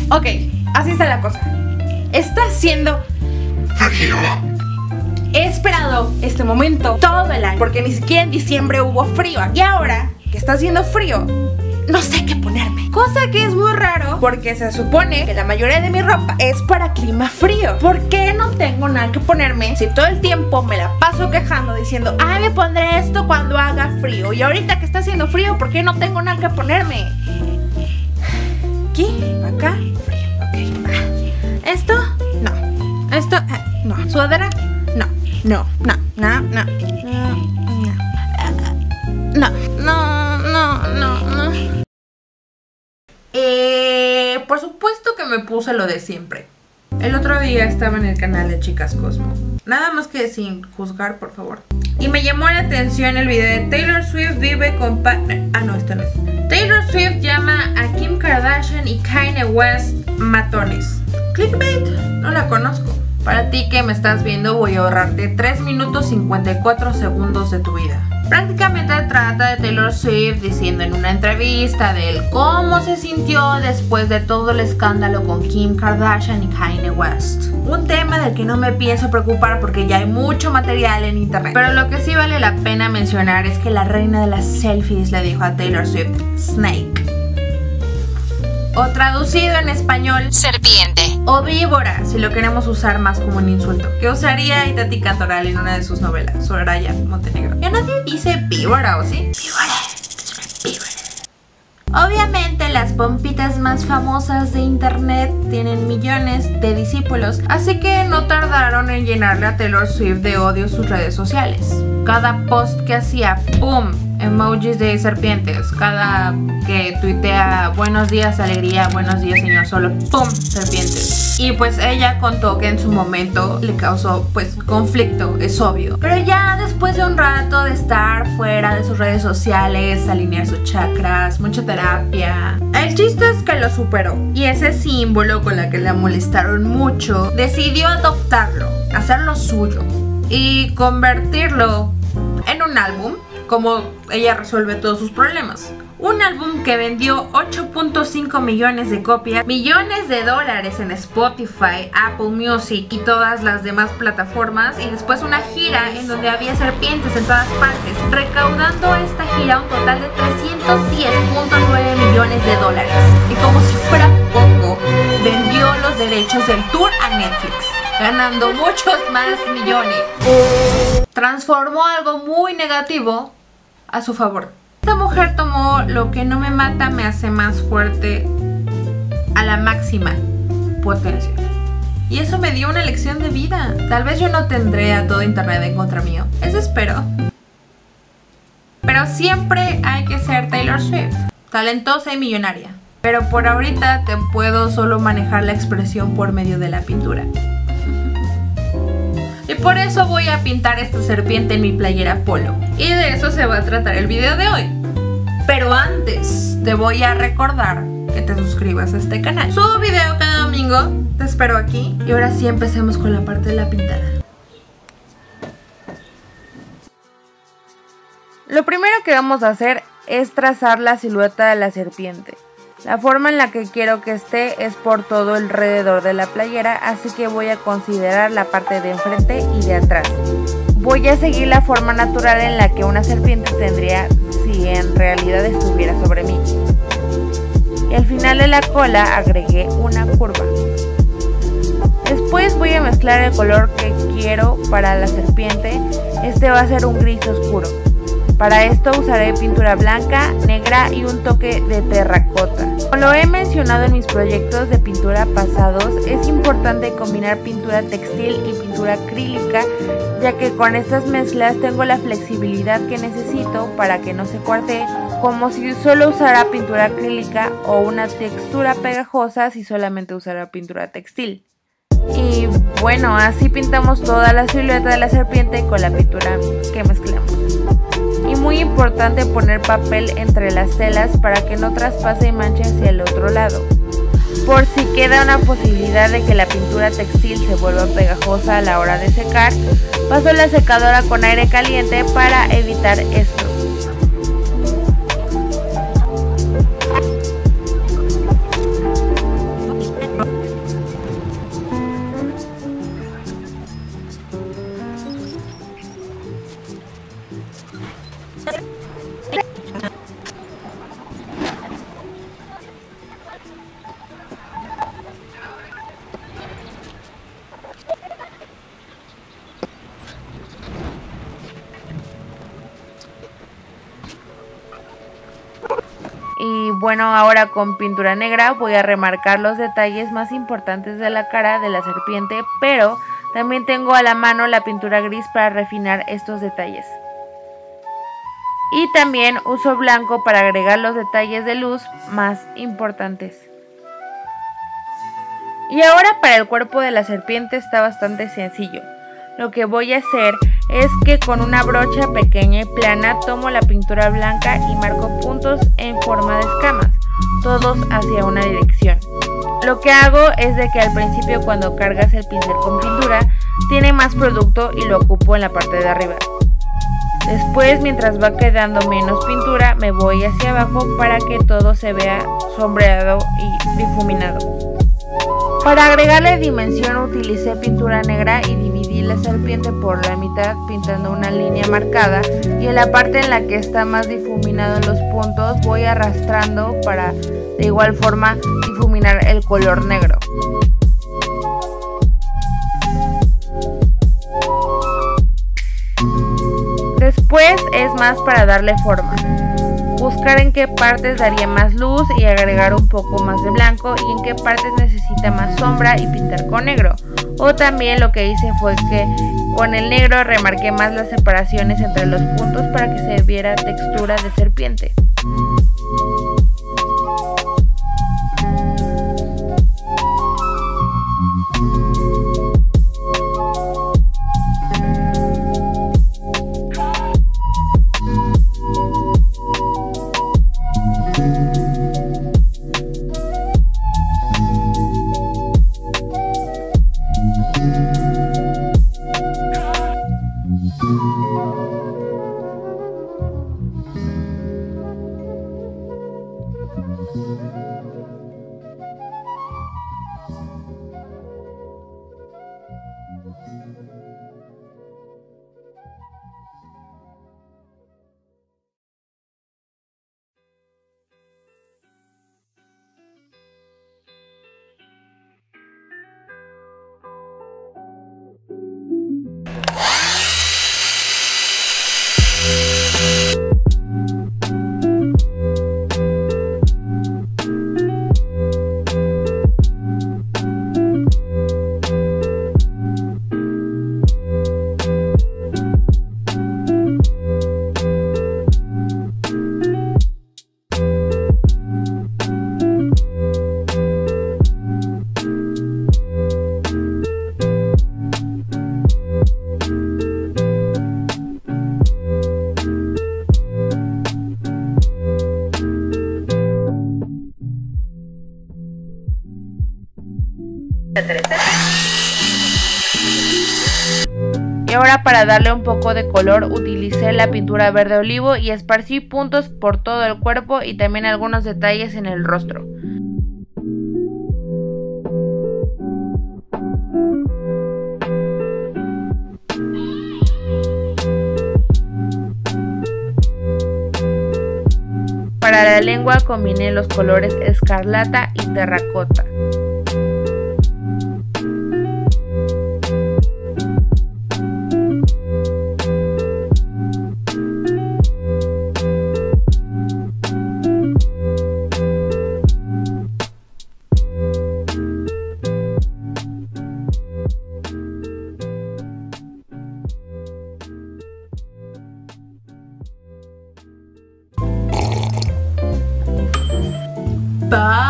Ok, así está la cosa. Está haciendo frío. He esperado este momento todo el año, porque ni siquiera en diciembre hubo frío. Y ahora que está haciendo frío, no sé qué ponerme. Cosa que es muy raro, porque se supone que la mayoría de mi ropa es para clima frío. ¿Por qué no tengo nada que ponerme si todo el tiempo me la paso quejando diciendo, ah, me pondré esto cuando haga frío? Y ahorita que está haciendo frío, ¿por qué no tengo nada que ponerme? Aquí, acá, frío, ok. Esto, no. Esto, no. Sudadera, no. No, no, no, no. No, no, no, no, no. Por supuesto que me puse lo de siempre. El otro día estaba en el canal de Chicas Cosmo. Nada más que sin juzgar, por favor. Y me llamó la atención el video de Taylor Swift vive con no, esto no es. Taylor Swift llama a Kim Kardashian y Kanye West matones. Clickbait, no la conozco. Para ti que me estás viendo, voy a ahorrarte 3 minutos 54 segundos de tu vida. Prácticamente trata de Taylor Swift diciendo en una entrevista de él cómo se sintió después de todo el escándalo con Kim Kardashian y Kanye West. Un tema del que no me pienso preocupar porque ya hay mucho material en internet. Pero lo que sí vale la pena mencionar es que la reina de las selfies le dijo a Taylor Swift Snake. O traducido en español, serpiente. O víbora, si lo queremos usar más como un insulto. Que usaría Itatí Cantoral en una de sus novelas, Soraya Montenegro. Ya nadie dice víbora, ¿o sí? Víbora. Obviamente las pompitas más famosas de internet tienen millones de discípulos, así que no tardaron en llenarle a Taylor Swift de odio sus redes sociales. Cada post que hacía, ¡pum!, emojis de serpientes. Cada que tuitea buenos días alegría, buenos días señor solo, ¡pum!, serpientes. Y pues ella contó que en su momento le causó pues conflicto, es obvio. Pero ya después de un rato de estar fuera de sus redes sociales, alinear sus chakras, mucha terapia, el chiste es que lo superó. Y ese símbolo con la que le molestaron mucho, decidió adoptarlo, hacerlo suyo y convertirlo en un álbum, como ella resuelve todos sus problemas. Un álbum que vendió 8.5 millones de copias, millones de dólares en Spotify, Apple Music y todas las demás plataformas, y después una gira en donde había serpientes en todas partes, recaudando esta gira un total de 310.9 millones de dólares. Y como si fuera poco, vendió los derechos del tour a Netflix, ganando muchos más millones. Transformó algo muy negativo a su favor. Esta mujer tomó lo que no me mata me hace más fuerte a la máxima potencia. Y eso me dio una lección de vida. Tal vez yo no tendré a todo internet en contra mío. Eso espero. Pero siempre hay que ser Taylor Swift, talentosa y millonaria. Pero por ahorita te puedo solo manejar la expresión por medio de la pintura. Y por eso voy a pintar esta serpiente en mi playera polo. Y de eso se va a tratar el video de hoy. Pero antes te voy a recordar que te suscribas a este canal. Subo video cada domingo, te espero aquí. Y ahora sí empecemos con la parte de la pintada. Lo primero que vamos a hacer es trazar la silueta de la serpiente. La forma en la que quiero que esté es por todo alrededor de la playera, así que voy a considerar la parte de enfrente y de atrás. Voy a seguir la forma natural en la que una serpiente tendría si en realidad estuviera sobre mí. Y al final de la cola agregué una curva. Después voy a mezclar el color que quiero para la serpiente. Este va a ser un gris oscuro. Para esto usaré pintura blanca, negra y un toque de terracota. Como lo he mencionado en mis proyectos de pintura pasados, es importante combinar pintura textil y pintura acrílica, ya que con estas mezclas tengo la flexibilidad que necesito para que no se cuartee, como si solo usara pintura acrílica, o una textura pegajosa si solamente usara pintura textil. Y bueno, así pintamos toda la silueta de la serpiente con la pintura que mezclamos. Y muy importante poner papel entre las telas para que no traspase y manche hacia el otro lado. Por si queda una posibilidad de que la pintura textil se vuelva pegajosa a la hora de secar, paso la secadora con aire caliente para evitar esto. Bueno, ahora con pintura negra voy a remarcar los detalles más importantes de la cara de la serpiente, pero también tengo a la mano la pintura gris para refinar estos detalles. Y también uso blanco para agregar los detalles de luz más importantes. Y ahora para el cuerpo de la serpiente está bastante sencillo. Lo que voy a hacer es que con una brocha pequeña y plana tomo la pintura blanca y marco puntos en forma de escamas, todos hacia una dirección. Lo que hago es de que al principio, cuando cargas el pincel con pintura, tiene más producto y lo ocupo en la parte de arriba. Después, mientras va quedando menos pintura, me voy hacia abajo para que todo se vea sombreado y difuminado. Para agregarle dimensión utilicé pintura negra y dividí la serpiente por la mitad pintando una línea marcada, y en la parte en la que está más difuminado en los puntos voy arrastrando para de igual forma difuminar el color negro. Después es más para darle forma, buscar en qué partes daría más luz y agregar un poco más de blanco, y en qué partes necesita más sombra y pintar con negro. O también lo que hice fue que con el negro remarqué más las separaciones entre los puntos para que se viera textura de serpiente. Y ahora, para darle un poco de color, utilicé la pintura verde olivo y esparcí puntos por todo el cuerpo y también algunos detalles en el rostro. Para la lengua combiné los colores escarlata y terracota. Bye.